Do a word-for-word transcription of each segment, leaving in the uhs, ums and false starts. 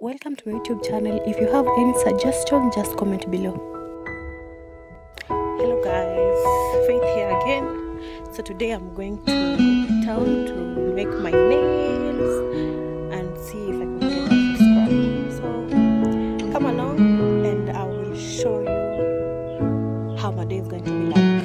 welcome to my YouTube channel. If you have any suggestion, just comment below. Hello guys, Faith here again. So today I'm going to town to make my nails and see if I can get a subscribe. So come along and I will show you how my day is going to be like.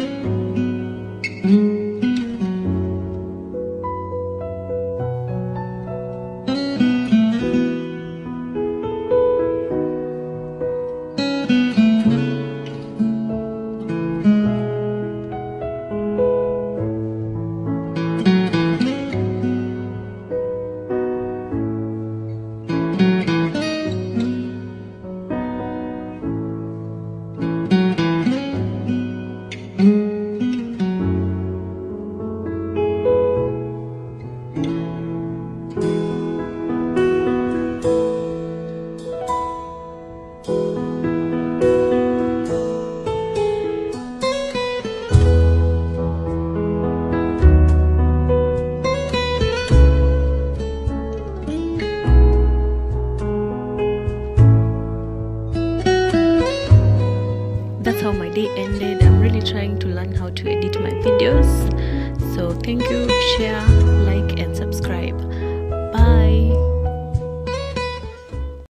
That's how my day ended. I'm really trying to learn how to edit my videos. So thank you, share,